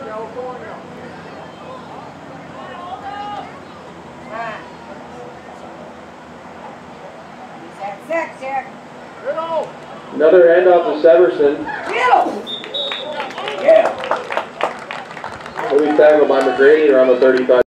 Another handoff to Severson. Yeah. He'll be tackled by McGrady around the 35.